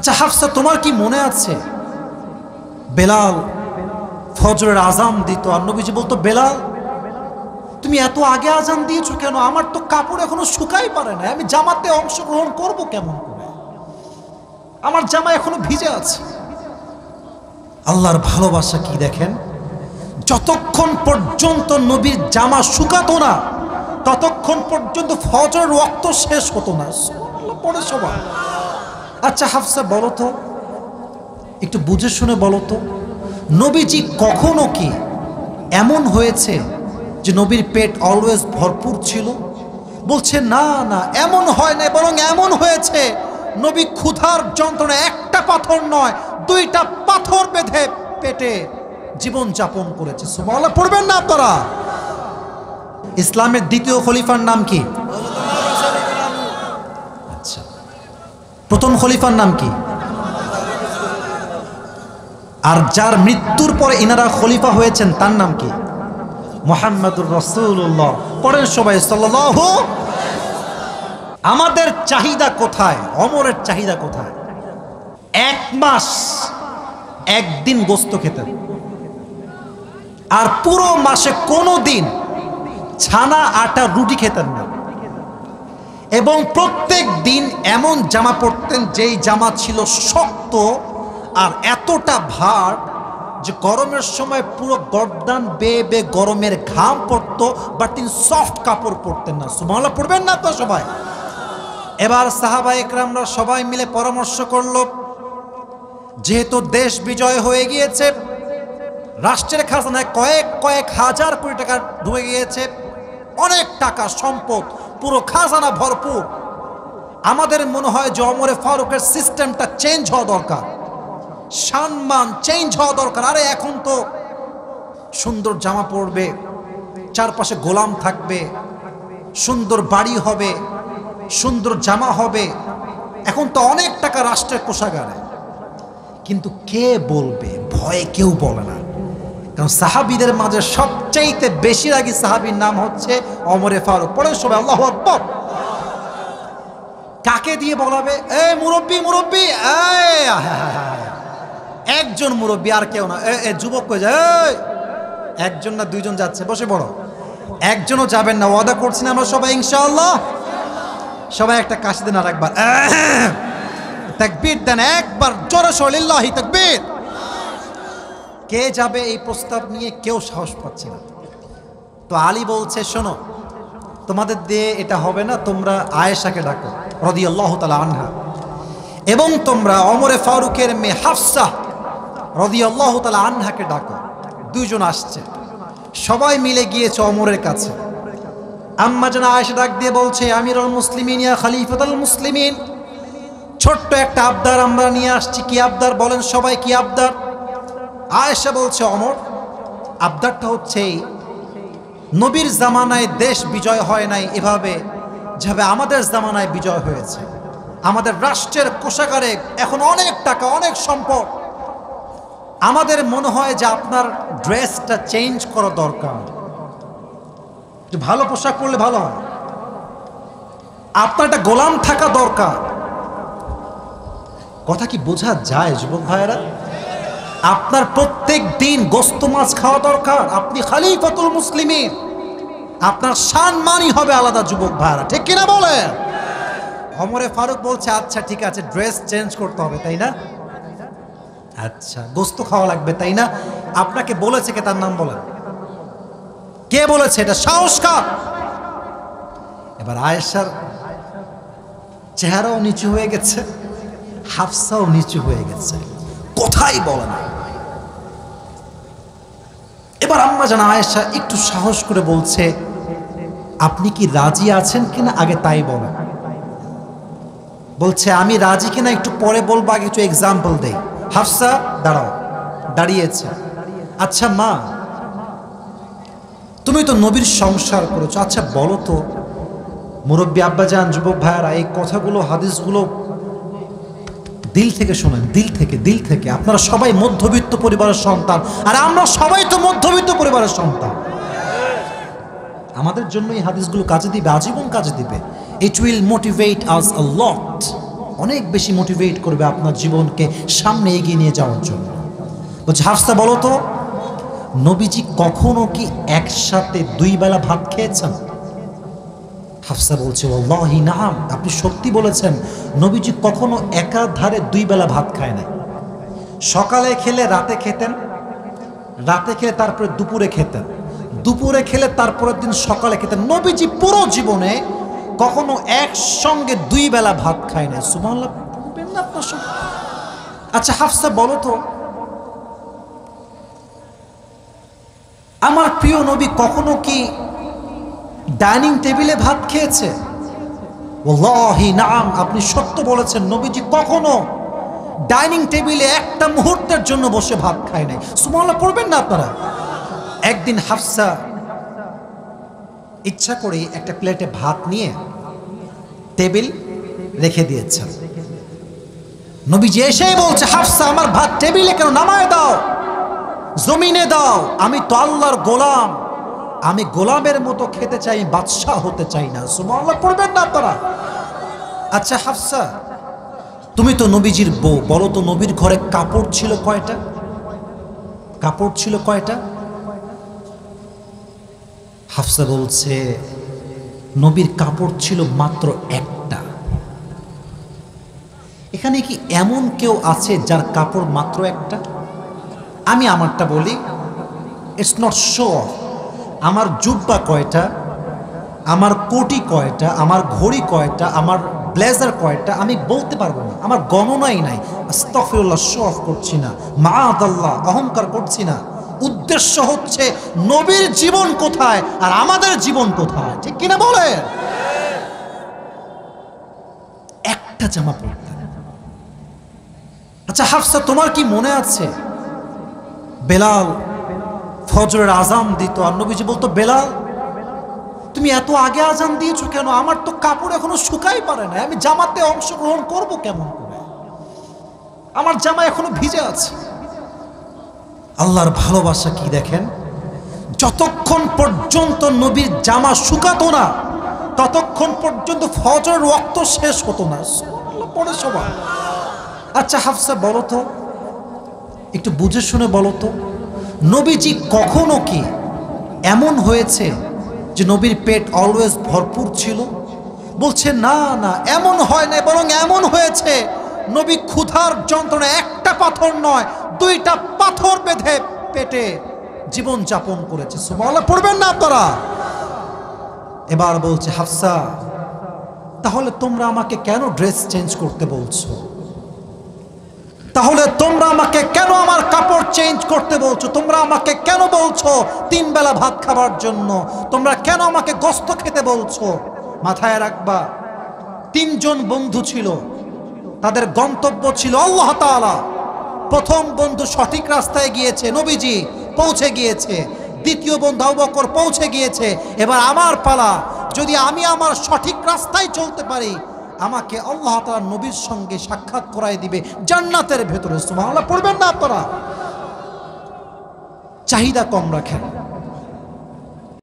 আচ্ছা হাফসা, তোমার কি মনে আছে বেলাল ফজরের আজান দিত আর নবীজি বলতো, বেলাল তুমি এত আগে আজান দিয়েছো কেন? আমার তো কাপড় এখনো শুকাই পারে না, আমি জামাতে অংশগ্রহণ করব কেমন করে? আমার জামা এখনো ভিজে আছে। আল্লাহর ভালোবাসা কি দেখেন, যতক্ষণ পর্যন্ত নবীর জামা শুকাতো না ততক্ষণ পর্যন্ত ফজরের ওয়াক্ত শেষ হতো না। পড়ে সবাই। আচ্ছা হাফসা বলো তো, একটু বুঝে শুনে বলো তো, নবীজি কখনো কি এমন হয়েছে যে নবীর পেট অলওয়েজ ভরপুর ছিল? বলছে না না, এমন হয় না, বরং এমন হয়েছে নবী ক্ষুধার যন্ত্রণা একটা পাথর নয় 2টা পাথর বেঁধে পেটে জীবন যাপন করেছে। সুবহানাল্লাহ পড়বেন না আপনারা? ইসলামের দ্বিতীয় খলিফার নাম কি? আচ্ছা, প্রথম খলিফার নাম কি? আর যার মৃত্যুর পরে ইনারা খলিফা হয়েছেন তার নাম কি? মুহাম্মাদুর রাসূলুল্লাহ। পড়েন সবাই সাল্লাল্লাহু। আমাদের চাহিদা কোথায়? ওমরের চাহিদা কোথায়? 1 মাস 1 দিন গোস্ত খেতেন, আর পুরো মাসে কোনো দিন ছানা আটা রুটি খেতেন না, এবং প্রত্যেক দিন এমন জামা পরতেন যেই জামা ছিল শক্ত আর এতটা ভার যে গরমের সময় পুরো গর্দান বেয়ে বেয়ে গরমের ঘাম পড়তো, বাট তিনি সফট কাপড় পরতেন না। সুবহানাল্লাহ পড়বেন না তো সবাই? এবার সাহাবা একরামরা সবাই মিলে পরামর্শ করলো, যেহেতু দেশ বিজয় হয়ে গিয়েছে, রাষ্ট্রের খাজানায় কয়েক হাজার কোটি টাকা ঢুকে গিয়েছে, অনেক টাকা সম্পদ, পুরো খাজানা ভরপুর, আমাদের মনে হয় যে ওমরে ফারুকের সিস্টেমটা চেঞ্জ হওয়া দরকার, সম্মান চেঞ্জ হওয়া দরকার। আরে এখন তো সুন্দর জামা পরবে, চারপাশে গোলাম থাকবে, সুন্দর বাড়ি হবে, সুন্দর জামা হবে, এখন তো অনেক টাকা রাষ্ট্রের কোষাগারে। কিন্তু কে বলবে? ভয়ে কেউ বলে না, কারণ সাহাবীদের মাঝে সবচাইতে বেশি রাগী সাহাবীর নাম হচ্ছে ওমরে ফারুক। পড়েন সবাই আল্লাহু আকবার। কাকে দিয়ে বলাবে? এই মুরব্বী মুরব্বী, একজন মুরব্বী আর কেউ না। যুবক কই যায়? একজন না 2জন যাচ্ছে, বসে পড়ো। একজনও যাবেন না, ওয়াদা করছি না আমরা সবাই ইনশাআল্লাহ। সবাই একটা কাশি দেন আর একবার তাকবীর দেন, একবার জোরে সরে লিল্লাহি তাকবীর। কে যাবে এই প্রস্তাব নিয়ে? কেউ সাহস পাচ্ছে না। তো আলী বলছে, শোনো, তোমাদের দিয়ে এটা হবে না, তোমরা আয়েশাকে ডাকো রাদিয়াল্লাহু তাআলা আনহা, এবং তোমরা ওমরে ফারুকের মেয়ে হাফসা রাদিয়াল্লাহু তাআলা আনহাকে ডাকো। 2জন আসছে, সবাই মিলে গিয়েছে ওমরের কাছে। আম্মা জান আয়েশা ডাক দিয়ে বলছে, আমিরুল মুসলিমিন ইয়া খলিফাতুল মুসলিমিন, ছোট্ট একটা আবদার আমরা নিয়ে আসছি। কি আবদার বলেন সবাই, কি আবদার? আয়েশা বলছে, ওমর, আবদারটা হচ্ছে নবীর জামানায় দেশ বিজয় হয় নাই এভাবে যেভাবে আমাদের জামানায় বিজয় হয়েছে। আমাদের রাষ্ট্রের কোষাগারে এখন অনেক টাকা, অনেক সম্পদ। আমাদের মনে হয় যে আপনার ড্রেসটা চেঞ্জ করা দরকার, একটু ভালো পোশাক পরলে ভালো হয়, আপনার একটা গোলাম থাকা দরকার। কথা কি বোঝা যায় যুবক ভাইয়েরা? আপনার প্রত্যেক দিন গোস্ত মাছ খাওয়া দরকার, আপনি খলিফাতুল মুসলিমিন, আপনার সম্মানই হবে আলাদা যুবক ভাইয়েরা, ঠিক কিনা বলেন? ওমরে ফারুক বলছে, আচ্ছা ঠিক আছে, ড্রেস চেঞ্জ করতে হবে তাই না? আচ্ছা, গোস্ত খাওয়া লাগবে তাই না? আপনাকে বলেছে কে? তার নাম বলেন। কে বলেছে? এটা সাহসকার। এবার আয়েশার চেহারাও নিচু হয়ে গেছে, হাফসাও নিচু হয়ে গেছে, কথাই বলে না। এবার আম্মা জান আয়েশা একটু সাহস করে বলছে, আপনি কি রাজি আছেন কিনা আগে তাই বলেন। বলছে, আমি রাজি কিনা একটু পরে বলবো, আগে একটু এক্সাম্পল দেই। হাফসা দাঁড়াও, দাঁড়িয়েছে। আচ্ছা মা, তুমি তো নবীর সংসার করেছো, আচ্ছা বলো তো, মুরব্বী আব্বাজান, যুবক ভাইয়ারা, এই কথাগুলো, হাদিসগুলো দিল থেকে শোনেন, দিল থেকে, দিল থেকে। আপনারা সবাই মধ্যবিত্ত পরিবারের সন্তান, আর আমরা সবাই তো মধ্যবিত্ত পরিবারের সন্তান। আমাদের জন্য এই হাদিসগুলো কাজে দিবে, আজীবন কাজে দিবে। ইট উইল মোটিভেট আস আ লট, অনেক বেশি মোটিভেট করবে আপনার জীবনকে সামনে এগিয়ে নিয়ে যাওয়ার জন্য। বলছে হাফসা বলো তো, নবীজি কখনো কি একসাথে 2 বেলা ভাত খেয়েছেন? হাফসা বলছে ওয়াল্লাহি নাম, আপনি সত্যি বলেছেন, নবীজি কখনো একাধারে 2 বেলা ভাত খায় না। সকালে খেলে রাতে খেতেন, রাতে খেলে তারপরে দুপুরে খেতেন, দুপুরে খেলে তারপরের দিন সকালে খেতেন। নবীজি পুরো জীবনে কখনো একসঙ্গে 2 বেলা ভাত খায় না। সুবহানাল্লাহ বলবেন না আপনার সঙ্গে? আচ্ছা হাফসা বলো তো, আমার প্রিয় নবী কখনো কি ডাইনিং টেবিলে ভাত খেয়েছে? ওয়াল্লাহি নাম, আপনি সত্য বলেছেন, নবীজি কখনো ডাইনিং টেবিলে একটা মুহূর্তের জন্য বসে ভাত খায় নাই। সুবহানাল্লাহ পড়বেন না আপনারা? একদিন হাফসা ইচ্ছা করে একটা প্লেটে ভাত নিয়ে টেবিল রেখে দিয়েছেন। নবীজি এসেই বলছে হাফসা আমার ভাত টেবিলে কেন, নামায় দাও, জমিনে দাও, আমি তো আল্লাহর গোলাম, আমি গোলামের মতো খেতে চাই, বাদশাহ হতে চাই না। সুবহানাল্লাহ পড়বেন না আপনারা? আচ্ছা হাফসা তুমি তো নবীজির বউ, বলো তো নবীর ঘরে কাপড় ছিল কয়টা? কাপড় ছিল কয়টা? হাফসা বলছে নবীর কাপড় ছিল মাত্র একটা। এখানে কি এমন কেউ আছে যার কাপড় মাত্র একটা? আমি আমারটা বলি, ইটস নট শো অফ। আমার জুব্বা কয়টা, আমার কোটি কয়টা, আমার ঘড়ি কয়টা, আমার ব্লেজার কয়টা আমি বলতে পারবো না, আমার গণনাই নাই। আস্তাগফিরুল্লাহ, শো অফ করছি না, মাআদাল্লাহ, অহংকার করছি না। উদ্দেশ্য হচ্ছে নবীর জীবন কোথায় আর আমাদের জীবন কোথায়, ঠিক কিনা বলেন? একটা জামা পরতেন। আচ্ছা হাফসা তোমার কি মনে আছে বেলাল ফজরের আজান দিত আর নবীজি বলতো বেলাল তুমি এত আগে আজান দিয়েছো কেন? আমার তো কাপড় এখনো শুকাই পারে না, আমি জামাতে অংশগ্রহণ করব কেমন করে? আমার জামা এখনো ভিজে আছে। আল্লাহর ভালোবাসা কি দেখেন, যতক্ষণ পর্যন্ত নবীর জামা শুকাতো না ততক্ষণ পর্যন্ত ফজরের ওয়াক্ত শেষ হতো না। সুবহানাল্লাহ পড়ে সবাই। আচ্ছা হাফসা বলো তো, একটু বুঝে শুনে বলো তো, নবীজি কখনো কি এমন হয়েছে যে নবীর পেট অলওয়েজ ভরপুর ছিল? বলছে না না, এমন হয় না, বরং এমন হয়েছে নবী ক্ষুধার যন্ত্রণা একটা পাথর নয় 2টা পাথর বেঁধে পেটে জীবন যাপন করেছে। সুবহানাল্লাহ পড়বেন না আপনারা? এবার বলছে হাফসা তাহলে তোমরা আমাকে কেন ড্রেস চেঞ্জ করতে বলছো? তাহলে তোমরা আমাকে কেন আমার কাপড় চেঞ্জ করতে বলছো? তোমরা আমাকে কেন বলছো 3 বেলা ভাত খাবার জন্য? তোমরা কেন আমাকে গোশত খেতে বলছো? মাথায় রাখবা 3 জন বন্ধু ছিল, তাদের গন্তব্য ছিল আল্লাহ তাআলা। প্রথম বন্ধু সঠিক রাস্তায় গিয়েছে, নবীজি পৌঁছে গিয়েছে। দ্বিতীয় বন্ধু আবু বকর পৌঁছে গিয়েছে। এবার আমার পালা, যদি আমি আমার সঠিক রাস্তায় চলতে পারি আমাকে আল্লাহ তাআলা নবীর সঙ্গে সাক্ষাৎ করায় দিবে জান্নাতের ভেতরে। সুবহানাল্লাহ পড়বেন না আপনারা? চাহিদা কম রাখেন।